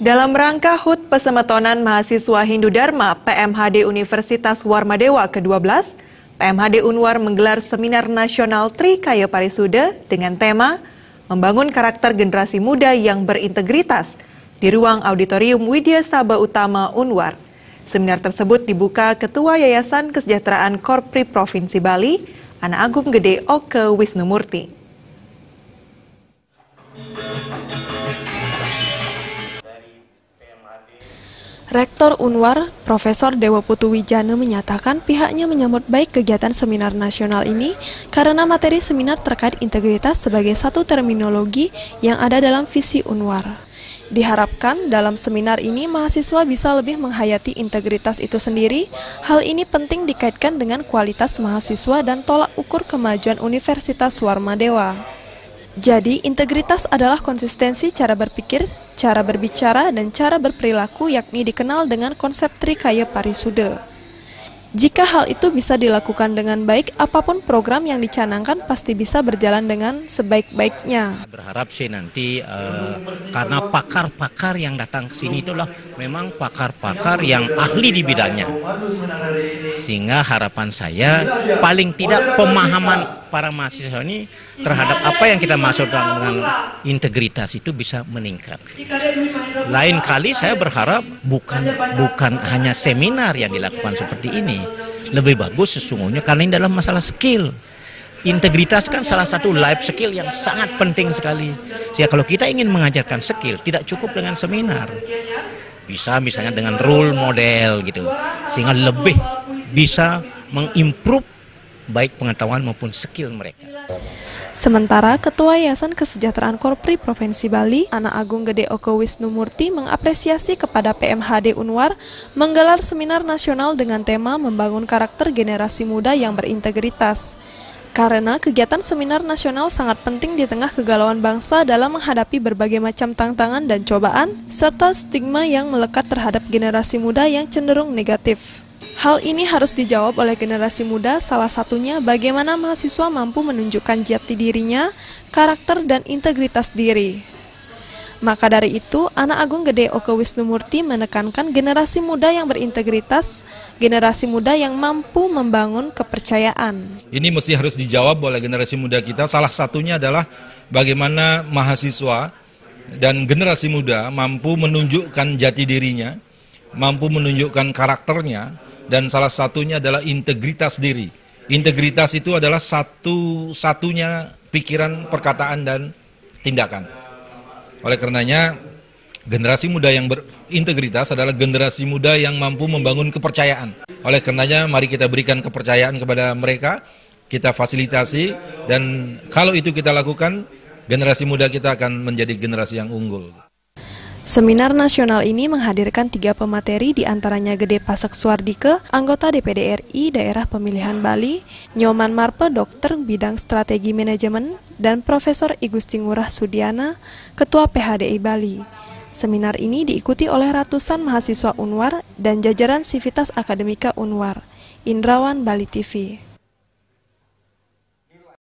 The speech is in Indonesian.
Dalam rangka HUT Pesemetonan Mahasiswa Hindu Dharma PMHD Universitas Warmadewa ke-12, PMHD Unwar menggelar seminar nasional Trikaya Parisuda dengan tema Membangun Karakter Generasi Muda yang Berintegritas di ruang Auditorium Widya Sabha Utama Unwar. Seminar tersebut dibuka Ketua Yayasan Kesejahteraan Korpri Provinsi Bali, Anak Agung Gede Oke Wisnumurti. Rektor Unwar, Profesor Dewa Putu Wijana menyatakan pihaknya menyambut baik kegiatan seminar nasional ini karena materi seminar terkait integritas sebagai satu terminologi yang ada dalam visi Unwar. Diharapkan dalam seminar ini mahasiswa bisa lebih menghayati integritas itu sendiri. Hal ini penting dikaitkan dengan kualitas mahasiswa dan tolak ukur kemajuan Universitas Warmadewa. Jadi, integritas adalah konsistensi cara berpikir, cara berbicara, dan cara berperilaku yakni dikenal dengan konsep Trikaya Parisuda. Jika hal itu bisa dilakukan dengan baik, apapun program yang dicanangkan pasti bisa berjalan dengan sebaik-baiknya. Berharap sih nanti karena pakar-pakar yang datang ke sini itulah memang pakar-pakar yang ahli di bidangnya. Sehingga harapan saya paling tidak pemahaman para mahasiswa ini terhadap apa yang kita maksud dengan integritas itu bisa meningkat. Lain kali saya berharap bukan hanya seminar yang dilakukan seperti ini. Lebih bagus sesungguhnya karena ini adalah masalah skill. Integritas kan salah satu life skill yang sangat penting sekali. Sehingga kalau kita ingin mengajarkan skill tidak cukup dengan seminar. Bisa misalnya dengan role model gitu. Sehingga lebih bisa mengimprove baik pengetahuan maupun skill mereka. Sementara Ketua Yayasan Kesejahteraan Korpri Provinsi Bali, Anak Agung Gede Oke Wisnumurti mengapresiasi kepada PMHD Unwar menggelar seminar nasional dengan tema Membangun Karakter Generasi Muda yang Berintegritas. Karena kegiatan seminar nasional sangat penting di tengah kegalauan bangsa dalam menghadapi berbagai macam tantangan dan cobaan, serta stigma yang melekat terhadap generasi muda yang cenderung negatif. Hal ini harus dijawab oleh generasi muda, salah satunya bagaimana mahasiswa mampu menunjukkan jati dirinya, karakter, dan integritas diri. Maka dari itu, Anak Agung Gede Oke Wisnumurti menekankan generasi muda yang berintegritas, generasi muda yang mampu membangun kepercayaan. Ini mesti harus dijawab oleh generasi muda kita, salah satunya adalah bagaimana mahasiswa dan generasi muda mampu menunjukkan jati dirinya, mampu menunjukkan karakternya, dan salah satunya adalah integritas diri. Integritas itu adalah satu-satunya pikiran, perkataan, dan tindakan. Oleh karenanya, generasi muda yang berintegritas adalah generasi muda yang mampu membangun kepercayaan. Oleh karenanya, mari kita berikan kepercayaan kepada mereka, kita fasilitasi, dan kalau itu kita lakukan, generasi muda kita akan menjadi generasi yang unggul. Seminar nasional ini menghadirkan 3 pemateri diantaranya Gede Pasek Suardike, anggota DPD RI Daerah Pemilihan Bali, Nyoman Marpe, dokter bidang strategi manajemen, dan Profesor I Gusti Ngurah Sudiana, Ketua PHDI Bali. Seminar ini diikuti oleh ratusan mahasiswa Unwar dan jajaran Sivitas Akademika Unwar. Indrawan, Bali TV.